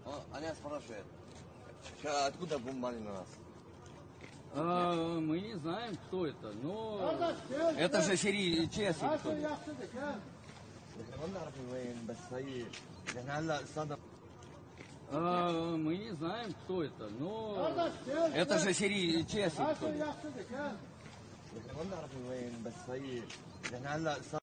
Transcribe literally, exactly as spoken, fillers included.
А, Аня спрашивает, «Ка- откуда бомбали на нас?» А, мы не знаем, кто это, но это же сирий честный кто-то. إحنا ما بنعرف وين بس هي إحنا هلا صدم А, мы не знаем, кто это, но это же сирий честный кто-то. إحنا ما بنعرف وين بس هي إحنا هلا